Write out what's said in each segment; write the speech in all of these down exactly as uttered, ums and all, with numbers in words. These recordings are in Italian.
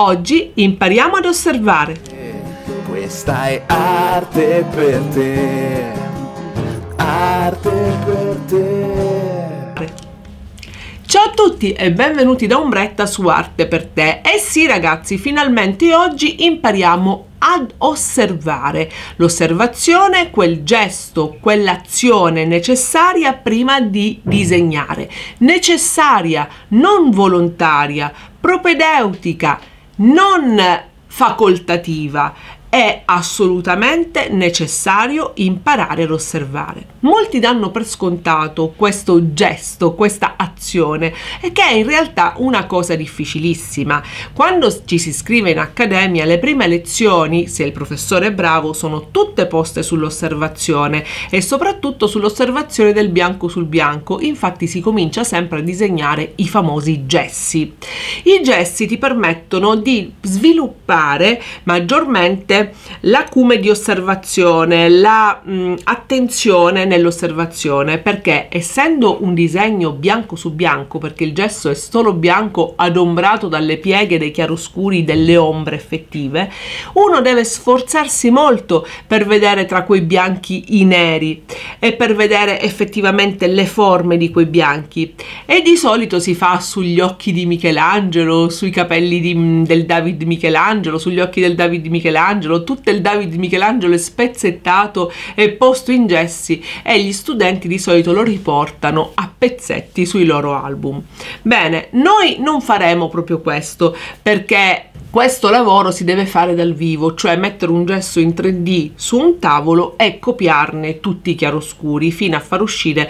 Oggi impariamo ad osservare. Questa è arte per te, arte per te. Ciao a tutti e benvenuti da Ombretta su Arte per te. Eh sì ragazzi, finalmente oggi impariamo ad osservare. L'osservazione, quel gesto, quell'azione necessaria prima di disegnare. Necessaria, non volontaria, propedeutica, non facoltativa. È assolutamente necessario imparare ad osservare. Molti danno per scontato questo gesto, questa azione, e che è in realtà una cosa difficilissima. Quando ci si iscrive in accademia, le prime lezioni, se il professore è bravo, sono tutte poste sull'osservazione e soprattutto sull'osservazione del bianco sul bianco. Infatti si comincia sempre a disegnare i famosi gessi. I gessi ti permettono di sviluppare maggiormente l'acume di osservazione, la mh, attenzione nell'osservazione, perché essendo un disegno bianco su bianco, perché il gesso è solo bianco adombrato dalle pieghe dei chiaroscuri delle ombre effettive, uno deve sforzarsi molto per vedere tra quei bianchi i neri e per vedere effettivamente le forme di quei bianchi, e di solito si fa sugli occhi di Michelangelo, sui capelli di, del David Michelangelo, sugli occhi del David Michelangelo. Tutto il David Michelangelo è spezzettato e posto in gessi e gli studenti di solito lo riportano a pezzetti sui loro album. Bene, noi non faremo proprio questo, perché questo lavoro si deve fare dal vivo, cioè mettere un gesso in tre D su un tavolo e copiarne tutti i chiaroscuri fino a far uscire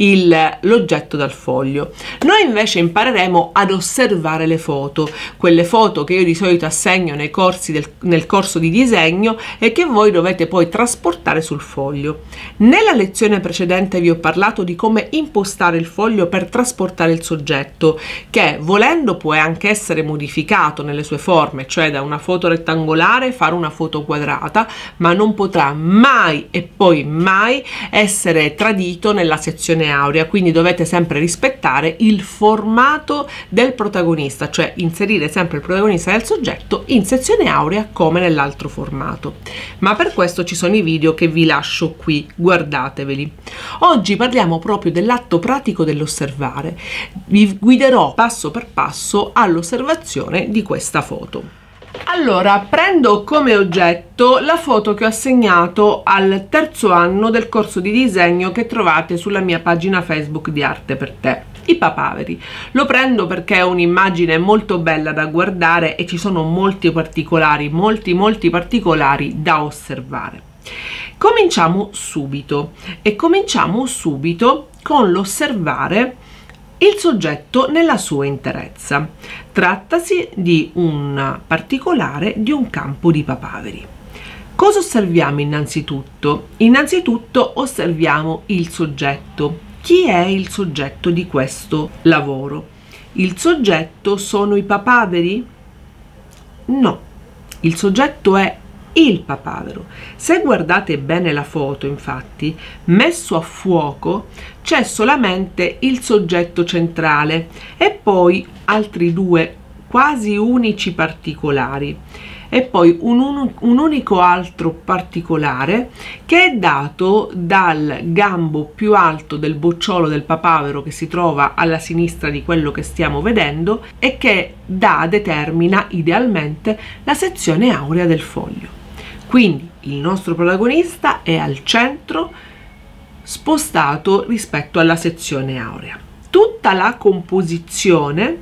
l'oggetto dal foglio. Noi invece impareremo ad osservare le foto, quelle foto che io di solito assegno nei corsi del, nel corso di disegno e che voi dovete poi trasportare sul foglio. Nella lezione precedente vi ho parlato di come impostare il foglio per trasportare il soggetto, che volendo può anche essere modificato nelle sue forme, cioè da una foto rettangolare fare una foto quadrata, ma non potrà mai e poi mai essere tradito nella sezione aurea. Quindi dovete sempre rispettare il formato del protagonista, cioè inserire sempre il protagonista del soggetto in sezione aurea come nell'altro formato. Ma per questo ci sono i video che vi lascio qui, guardateveli. Oggi parliamo proprio dell'atto pratico dell'osservare. Vi guiderò passo per passo all'osservazione di questa foto. Allora, prendo come oggetto la foto che ho assegnato al terzo anno del corso di disegno che trovate sulla mia pagina Facebook di Arte per te, i papaveri. Lo prendo perché è un'immagine molto bella da guardare e ci sono molti particolari, molti molti particolari da osservare. Cominciamo subito e cominciamo subito con l'osservare il soggetto nella sua interezza. Trattasi di un particolare di un campo di papaveri. Cosa osserviamo innanzitutto? Innanzitutto osserviamo il soggetto. Chi è il soggetto di questo lavoro? Il soggetto sono i papaveri? No, il soggetto è il papavero. Se guardate bene la foto, infatti, messo a fuoco c'è solamente il soggetto centrale e poi altri due quasi unici particolari e poi un, un, un unico altro particolare che è dato dal gambo più alto del bocciolo del papavero che si trova alla sinistra di quello che stiamo vedendo e che dà, determina idealmente la sezione aurea del foglio. Quindi il nostro protagonista è al centro, spostato rispetto alla sezione aurea. Tutta la composizione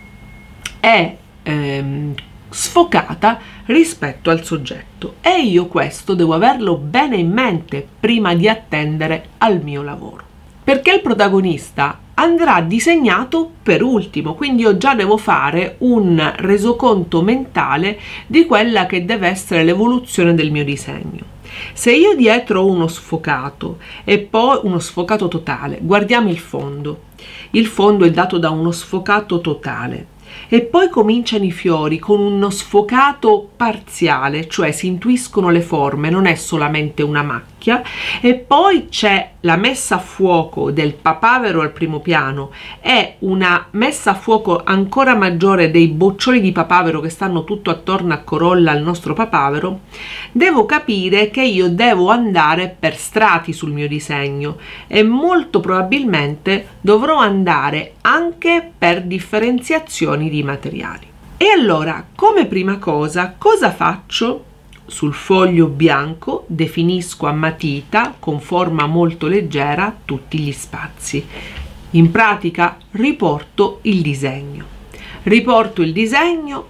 è ehm, sfocata rispetto al soggetto e io questo devo averlo bene in mente prima di attendere al mio lavoro, perché il protagonista andrà disegnato per ultimo, quindi io già devo fare un resoconto mentale di quella che deve essere l'evoluzione del mio disegno. Se io dietro ho uno sfocato e poi uno sfocato totale, guardiamo il fondo, il fondo è dato da uno sfocato totale e poi cominciano i fiori con uno sfocato parziale, cioè si intuiscono le forme, non è solamente una macchia. macchia, e poi c'è la messa a fuoco del papavero al primo piano e una messa a fuoco ancora maggiore dei boccioli di papavero che stanno tutto attorno a corolla al nostro papavero, devo capire che io devo andare per strati sul mio disegno e molto probabilmente dovrò andare anche per differenziazioni di materiali. E allora, come prima cosa, cosa faccio? Sul foglio bianco definisco a matita con forma molto leggera tutti gli spazi. In pratica riporto il disegno. Riporto il disegno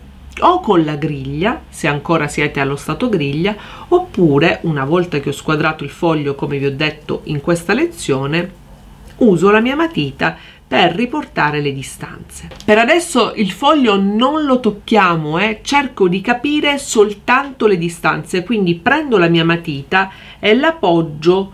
o con la griglia, se ancora siete allo stato griglia, oppure una volta che ho squadrato il foglio, come vi ho detto in questa lezione, uso la mia matita per riportare le distanze. Per adesso il foglio non lo tocchiamo, eh? Cerco di capire soltanto le distanze, quindi prendo la mia matita e la poggio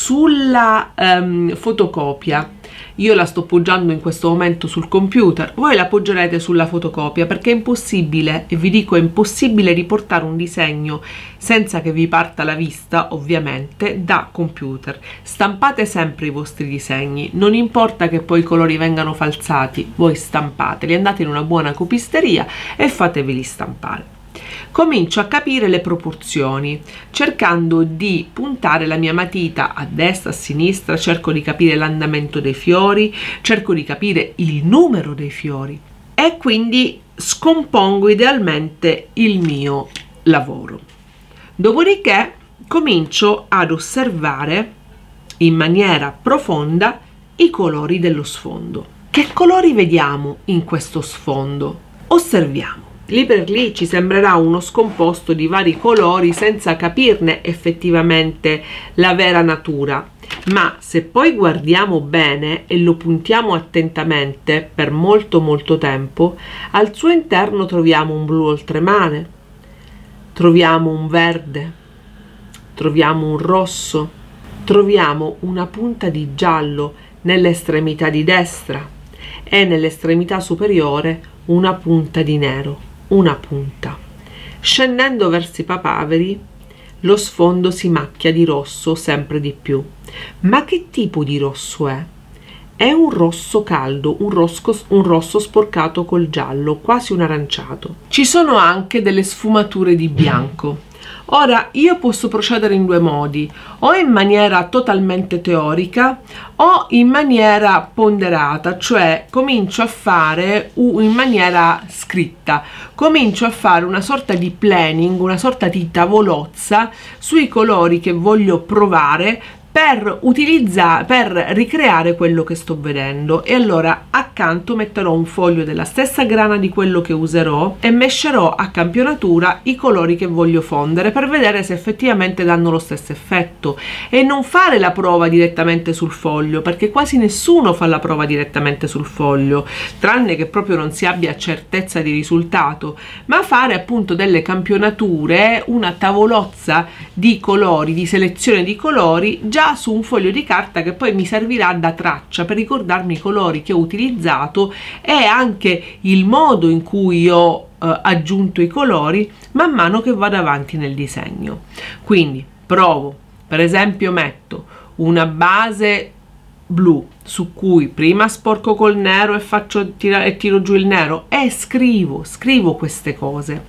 sulla um, fotocopia. Io la sto poggiando in questo momento sul computer, voi la poggerete sulla fotocopia, perché è impossibile, e vi dico è impossibile, riportare un disegno senza che vi parta la vista, ovviamente, da computer. Stampate sempre i vostri disegni, non importa che poi i colori vengano falsati, voi stampateli, andate in una buona copisteria e fateveli stampare. Comincio a capire le proporzioni, cercando di puntare la mia matita a destra, a sinistra, cerco di capire l'andamento dei fiori, cerco di capire il numero dei fiori e quindi scompongo idealmente il mio lavoro. Dopodiché comincio ad osservare in maniera profonda i colori dello sfondo. Che colori vediamo in questo sfondo? Osserviamo. Lì per lì ci sembrerà uno scomposto di vari colori senza capirne effettivamente la vera natura, ma se poi guardiamo bene e lo puntiamo attentamente per molto molto tempo, al suo interno troviamo un blu oltremare, troviamo un verde, troviamo un rosso, troviamo una punta di giallo nell'estremità di destra e nell'estremità superiore una punta di nero. Una punta. Scendendo verso i papaveri, lo sfondo si macchia di rosso sempre di più. Ma che tipo di rosso è? È un rosso caldo, un rosso, un rosso sporcato col giallo, quasi un aranciato. Ci sono anche delle sfumature di bianco. Ora, io posso procedere in due modi, o in maniera totalmente teorica o in maniera ponderata, cioè comincio a fare in maniera scritta, comincio a fare una sorta di planning, una sorta di tavolozza sui colori che voglio provare per utilizzare, per ricreare quello che sto vedendo, e allora accanto metterò un foglio della stessa grana di quello che userò e mescerò a campionatura i colori che voglio fondere per vedere se effettivamente danno lo stesso effetto, e non fare la prova direttamente sul foglio, perché quasi nessuno fa la prova direttamente sul foglio, tranne che proprio non si abbia certezza di risultato, ma fare appunto delle campionature, una tavolozza di colori, di selezione di colori già su un foglio di carta, che poi mi servirà da traccia per ricordarmi i colori che ho utilizzato e anche il modo in cui ho eh, aggiunto i colori man mano che vado avanti nel disegno. Quindi provo, per esempio metto una base blu su cui prima sporco col nero e faccio tira, e tiro giù il nero e scrivo, scrivo queste cose.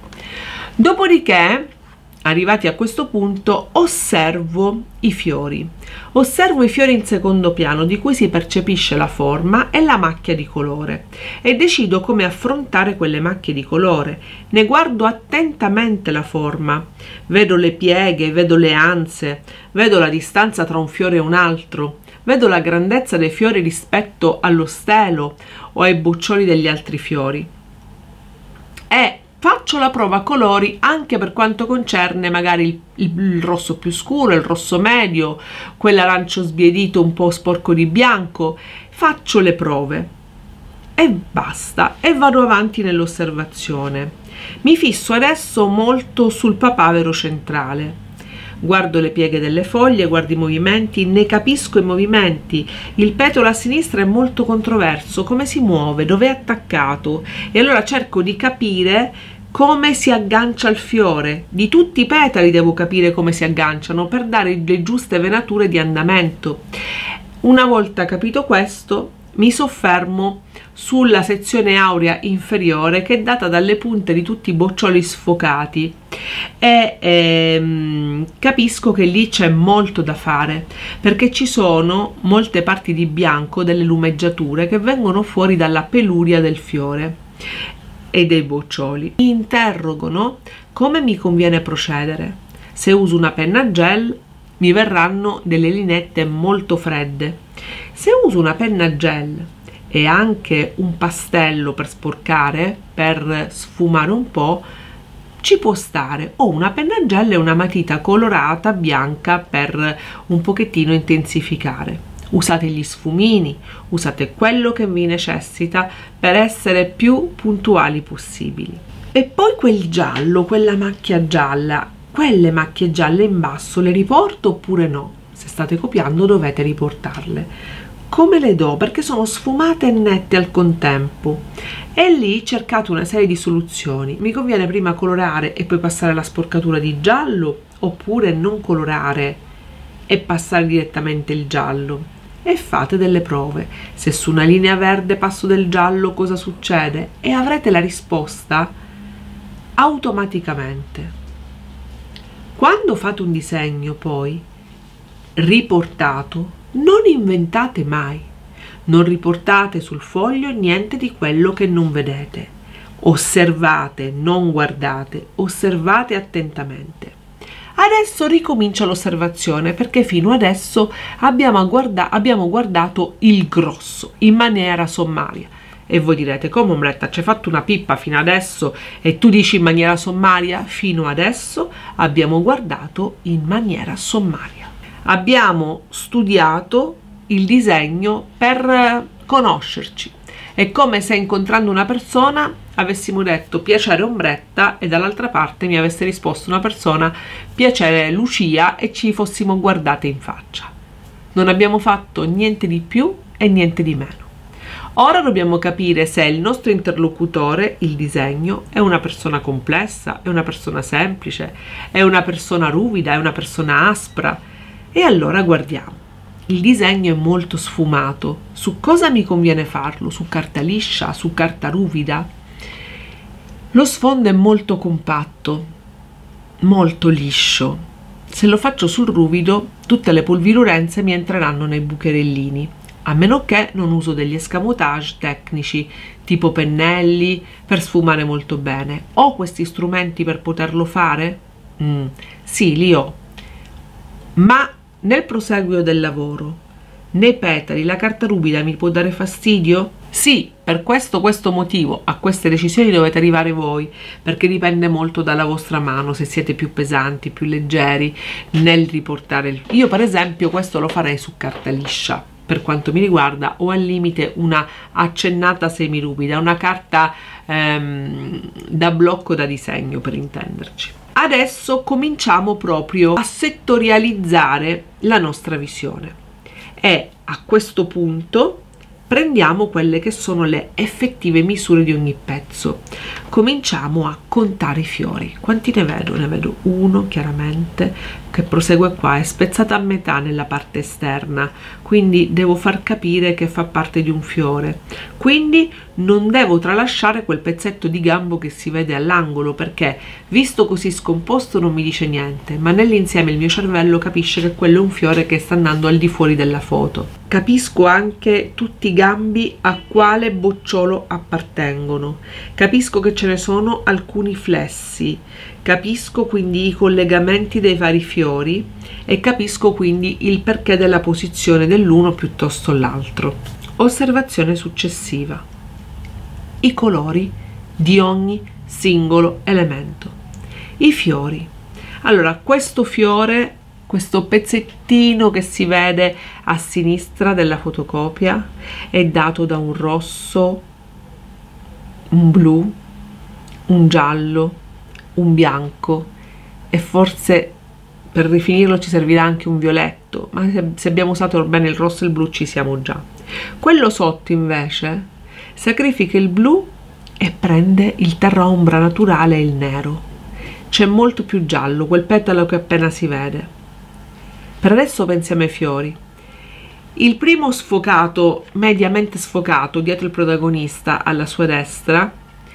Dopodiché, arrivati a questo punto, osservo i fiori. Osservo i fiori in secondo piano, di cui si percepisce la forma e la macchia di colore, e decido come affrontare quelle macchie di colore. Ne guardo attentamente la forma, vedo le pieghe, vedo le anse, vedo la distanza tra un fiore e un altro, vedo la grandezza dei fiori rispetto allo stelo o ai boccioli degli altri fiori. E faccio la prova colori anche per quanto concerne magari il, il, il rosso più scuro, il rosso medio, quell'arancio sbiadito un po' sporco di bianco. Faccio le prove e basta, e vado avanti nell'osservazione. Mi fisso adesso molto sul papavero centrale. Guardo le pieghe delle foglie, guardo i movimenti, ne capisco i movimenti. Il petalo a sinistra è molto controverso, come si muove, dove è attaccato, e allora cerco di capire come si aggancia il fiore. Di tutti i petali devo capire come si agganciano per dare le giuste venature di andamento. Una volta capito questo, mi soffermo sulla sezione aurea inferiore, che è data dalle punte di tutti i boccioli sfocati, e ehm, capisco che lì c'è molto da fare, perché ci sono molte parti di bianco, delle lumeggiature che vengono fuori dalla peluria del fiore e dei boccioli. Mi interrogano come mi conviene procedere. Se uso una penna gel mi verranno delle lineette molto fredde. Se uso una penna gel e anche un pastello per sporcare, per sfumare un po', ci può stare, o una penna gel e una matita colorata bianca per un pochettino intensificare. Usate gli sfumini, usate quello che vi necessita per essere più puntuali possibili. E poi quel giallo, quella macchia gialla, quelle macchie gialle in basso le riporto oppure no? Se state copiando dovete riportarle. Come le do? Perché sono sfumate e nette al contempo, e lì cercate una serie di soluzioni. Mi conviene prima colorare e poi passare la sporcatura di giallo, oppure non colorare e passare direttamente il giallo? E fate delle prove. Se su una linea verde passo del giallo, cosa succede? E avrete la risposta automaticamente. Quando fate un disegno poi riportato, non inventate mai, non riportate sul foglio niente di quello che non vedete. Osservate, non guardate, osservate attentamente. Adesso ricomincia l'osservazione, perché fino adesso abbiamo, guarda abbiamo guardato il grosso in maniera sommaria. E voi direte: come, Ombretta, ci hai fatto una pippa fino adesso e tu dici in maniera sommaria? Fino adesso abbiamo guardato in maniera sommaria. Abbiamo studiato il disegno per conoscerci. È come se, incontrando una persona, avessimo detto piacere Ombretta e dall'altra parte mi avesse risposto una persona piacere Lucia e ci fossimo guardate in faccia. Non abbiamo fatto niente di più e niente di meno. Ora dobbiamo capire se il nostro interlocutore, il disegno, è una persona complessa, è una persona semplice, è una persona ruvida, è una persona aspra. E allora guardiamo. Il disegno è molto sfumato. Su cosa mi conviene farlo? Su carta liscia? Su carta ruvida? Lo sfondo è molto compatto, molto liscio. Se lo faccio sul ruvido, tutte le polvirurenze mi entreranno nei bucherellini, a meno che non uso degli escamotage tecnici, tipo pennelli, per sfumare molto bene. Ho questi strumenti per poterlo fare? Mm, sì, li ho. Ma nel proseguio del lavoro, nei petali, la carta ruvida mi può dare fastidio? Sì, per questo questo motivo. A queste decisioni dovete arrivare voi, perché dipende molto dalla vostra mano, se siete più pesanti, più leggeri nel riportare il... Io per esempio questo lo farei su carta liscia, per quanto mi riguarda, o al limite una accennata semiruvida, una carta ehm, da blocco da disegno, per intenderci. Adesso cominciamo proprio a settorializzare la nostra visione e a questo punto prendiamo quelle che sono le effettive misure di ogni pezzo. Cominciamo a contare i fiori. Quanti ne vedo? Ne vedo uno, chiaramente, che prosegue qua, è spezzata a metà nella parte esterna, quindi devo far capire che fa parte di un fiore. Quindi non devo tralasciare quel pezzetto di gambo che si vede all'angolo, perché visto così scomposto non mi dice niente, ma nell'insieme il mio cervello capisce che quello è un fiore che sta andando al di fuori della foto. Capisco anche tutti i gambi a quale bocciolo appartengono, capisco che ce ne sono alcuni flessi, capisco quindi i collegamenti dei vari fiori e capisco quindi il perché della posizione dell'uno piuttosto l'altro. Osservazione successiva: i colori di ogni singolo elemento. I fiori. Allora, questo fiore, questo pezzettino che si vede a sinistra della fotocopia, è dato da un rosso, un blu, un giallo, un bianco, e forse per rifinirlo ci servirà anche un violetto, ma se abbiamo usato bene il rosso e il blu ci siamo già. Quello sotto invece sacrifica il blu e e prende il terra ombra naturale e il nero. C'è molto più giallo, quel petalo che appena si vede. Per adesso pensiamo ai fiori. Il primo sfocato, mediamente sfocato, dietro il protagonista alla sua destra,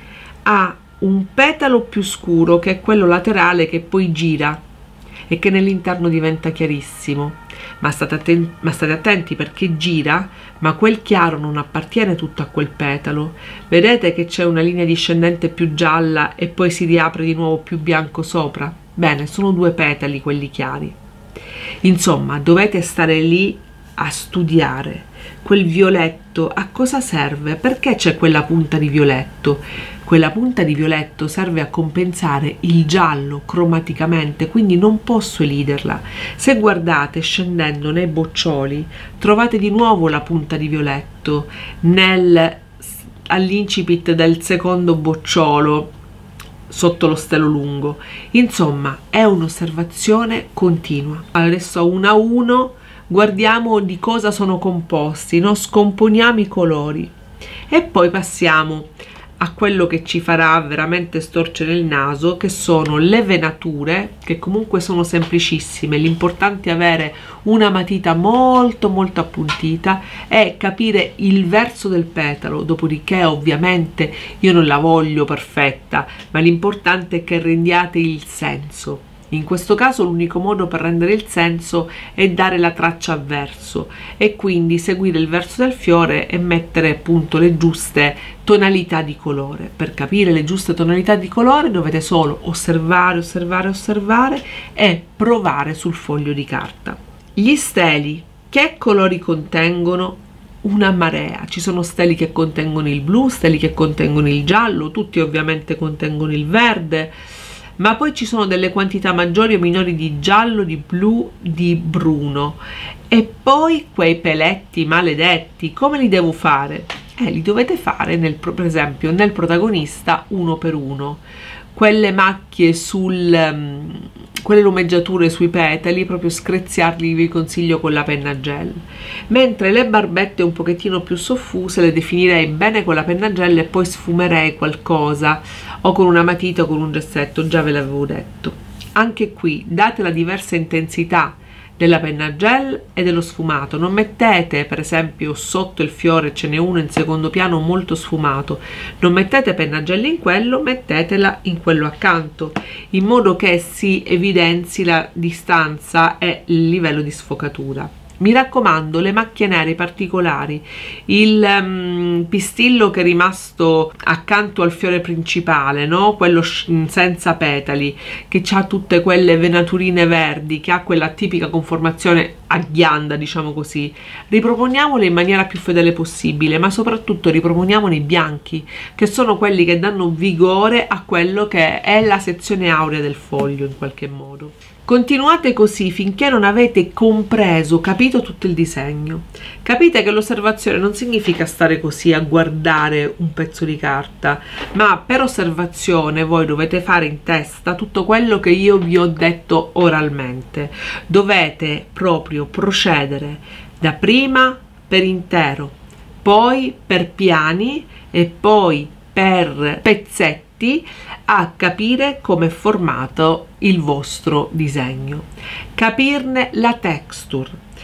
ha un petalo più scuro che è quello laterale che poi gira e che nell'interno diventa chiarissimo. Ma state, atten- ma state attenti perché gira, ma quel chiaro non appartiene tutto a quel petalo. Vedete che c'è una linea discendente più gialla e poi si riapre di nuovo più bianco sopra? Bene, sono due petali quelli chiari. Insomma, dovete stare lì a studiare quel violetto, a cosa serve, perché c'è quella punta di violetto. Quella punta di violetto serve a compensare il giallo cromaticamente, quindi non posso eliderla. Se guardate scendendo nei boccioli trovate di nuovo la punta di violetto nel, all'incipit del secondo bocciolo sotto lo stelo lungo. Insomma, è un'osservazione continua. Adesso uno a uno guardiamo di cosa sono composti, no? Scomponiamo i colori e poi passiamo a quello che ci farà veramente storcere il naso, che sono le venature, che comunque sono semplicissime. L'importante è avere una matita molto molto appuntita e capire il verso del petalo. Dopodiché ovviamente io non la voglio perfetta, ma l'importante è che rendiate il senso. In questo caso l'unico modo per rendere il senso è dare la traccia a verso e quindi seguire il verso del fiore e mettere appunto le giuste tonalità di colore. Per capire le giuste tonalità di colore dovete solo osservare, osservare, osservare e provare sul foglio di carta. Gli steli, che colori contengono? Una marea. Ci sono steli che contengono il blu, steli che contengono il giallo, tutti ovviamente contengono il verde, ma poi ci sono delle quantità maggiori o minori di giallo, di blu, di bruno. E poi quei peletti maledetti, come li devo fare? Eh, li dovete fare, nel, per esempio, nel protagonista uno per uno. Quelle macchie sul... Um, quelle lumeggiature sui petali, proprio screziarli vi consiglio con la penna gel. Mentre le barbette un pochettino più soffuse le definirei bene con la penna gel e poi sfumerei qualcosa o con una matita o con un gessetto, già ve l'avevo detto. Anche qui date la diversa intensità della penna gel e dello sfumato. Non mettete, per esempio, sotto il fiore ce n'è uno in secondo piano molto sfumato, non mettete penna gel in quello, mettetela in quello accanto, in modo che si evidenzi la distanza e il livello di sfocatura. Mi raccomando, le macchie nere particolari, il um, pistillo che è rimasto accanto al fiore principale, no? Quello senza petali, che ha tutte quelle venaturine verdi, che ha quella tipica conformazione a ghianda, diciamo così, riproponiamole in maniera più fedele possibile, ma soprattutto riproponiamone i bianchi, che sono quelli che danno vigore a quello che è la sezione aurea del foglio in qualche modo. Continuate così finché non avete compreso, capito tutto il disegno. Capite che l'osservazione non significa stare così a guardare un pezzo di carta, ma per osservazione voi dovete fare in testa tutto quello che io vi ho detto oralmente. Dovete proprio procedere da prima per intero, poi per piani e poi per pezzetti a capire come è formato il vostro disegno, capirne la texture,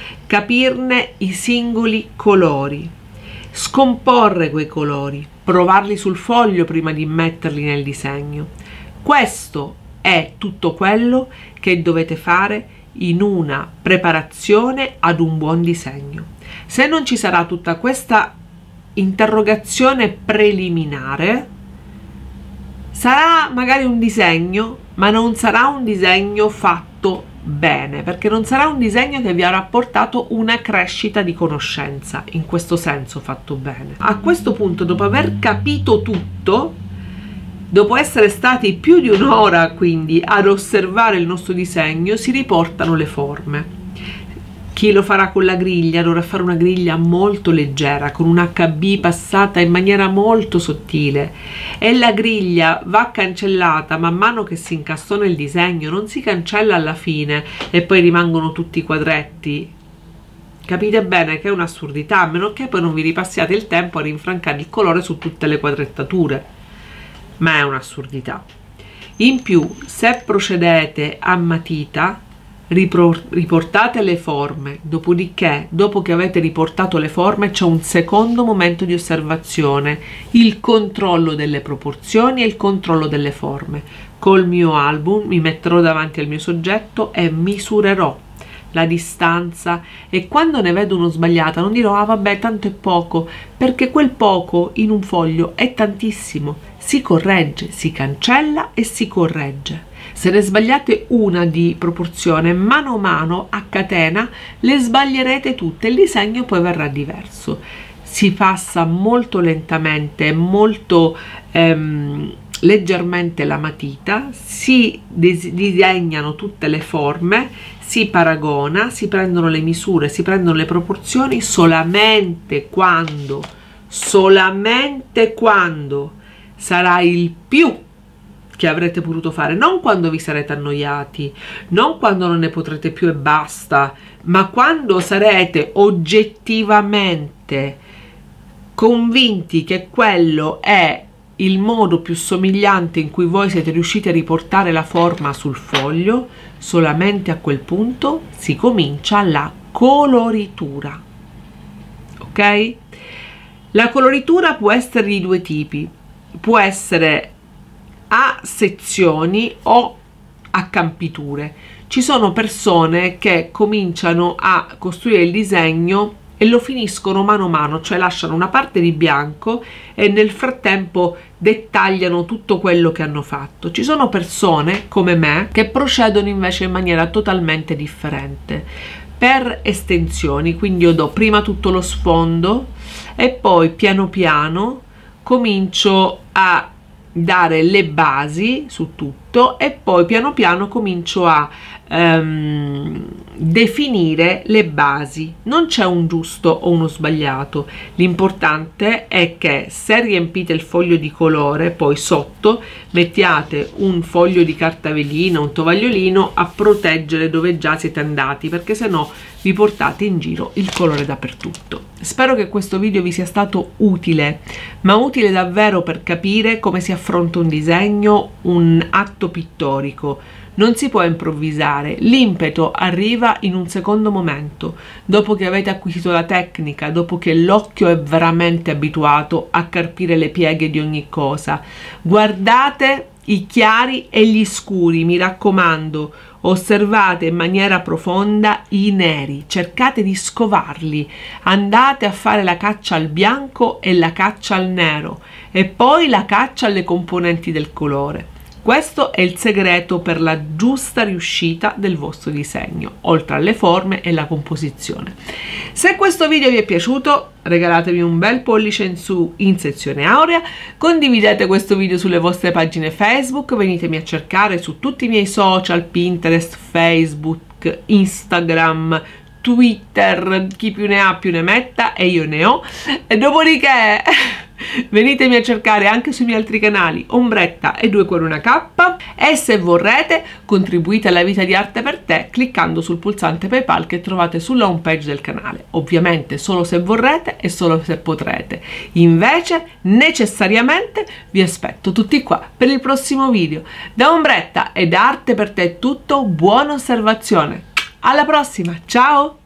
capirne i singoli colori, scomporre quei colori, provarli sul foglio prima di metterli nel disegno. Questo è tutto quello che dovete fare in una preparazione ad un buon disegno. Se non ci sarà tutta questa interrogazione preliminare, sarà magari un disegno, ma non sarà un disegno fatto bene, perché non sarà un disegno che vi avrà portato una crescita di conoscenza, in questo senso fatto bene. A questo punto, dopo aver capito tutto, dopo essere stati più di un'ora quindi ad osservare il nostro disegno, si riportano le forme. Chi lo farà con la griglia dovrà fare una griglia molto leggera, con un acca bi passata in maniera molto sottile, e la griglia va cancellata man mano che si incastona il disegno, non si cancella alla fine e poi rimangono tutti i quadretti. Capite bene che è un'assurdità, a meno che poi non vi ripassiate il tempo a rinfrancare il colore su tutte le quadrettature. ma è un'assurdità. In più, se procedete a matita, riportate le forme, dopodiché, dopo che avete riportato le forme, c'è un secondo momento di osservazione, il controllo delle proporzioni e il controllo delle forme. Col mio album mi metterò davanti al mio soggetto e misurerò la distanza, e quando ne vedo uno sbagliato non dirò ah vabbè tanto è poco, perché quel poco in un foglio è tantissimo. Si corregge, si cancella e si corregge. Se ne sbagliate una di proporzione, mano a mano a catena le sbaglierete tutte, il disegno poi verrà diverso. Si passa molto lentamente, molto ehm, leggermente la matita, si disegnano tutte le forme, si paragona, si prendono le misure, si prendono le proporzioni solamente quando, solamente quando sarà il più che avrete potuto fare, non quando vi sarete annoiati, non quando non ne potrete più e basta, ma quando sarete oggettivamente convinti che quello è il modo più somigliante in cui voi siete riusciti a riportare la forma sul foglio. Solamente a quel punto si comincia la coloritura. Ok? La coloritura può essere di due tipi, può essere a sezioni o a campiture. Ci sono persone che cominciano a costruire il disegno e lo finiscono mano a mano, cioè lasciano una parte di bianco e nel frattempo dettagliano tutto quello che hanno fatto. Ci sono persone come me che procedono invece in maniera totalmente differente, per estensioni. Quindi io do prima tutto lo sfondo e poi piano piano comincio a dare le basi su tutto e poi piano piano comincio a um, definire le basi. Non c'è un giusto o uno sbagliato, l'importante è che se riempite il foglio di colore, poi sotto mettiate un foglio di carta velina, un tovagliolino a proteggere dove già siete andati, perché se no vi portate in giro il colore dappertutto. Spero che questo video vi sia stato utile, ma utile davvero per capire come si affronta un disegno, un atto pittorico. Non si può improvvisare, l'impeto arriva in un secondo momento, dopo che avete acquisito la tecnica, dopo che l'occhio è veramente abituato a carpire le pieghe di ogni cosa. Guardate i chiari e gli scuri, mi raccomando, osservate in maniera profonda i neri, cercate di scovarli, andate a fare la caccia al bianco e la caccia al nero e poi la caccia alle componenti del colore. Questo è il segreto per la giusta riuscita del vostro disegno, oltre alle forme e la composizione. Se questo video vi è piaciuto, regalatevi un bel pollice in su in sezione aurea, condividete questo video sulle vostre pagine Facebook, venitemi a cercare su tutti i miei social, Pinterest, Facebook, Instagram, Twitter, chi più ne ha più ne metta, e io ne ho. E dopodiché venitemi a cercare anche sui miei altri canali, Ombretta e Due Cuori Una K, e se vorrete contribuite alla vita di arte per te cliccando sul pulsante PayPal che trovate sulla home page del canale. Ovviamente solo se vorrete e solo se potrete. Invece necessariamente vi aspetto tutti qua per il prossimo video. Da Ombretta e da Arte per te è tutto, buona osservazione. Alla prossima, ciao!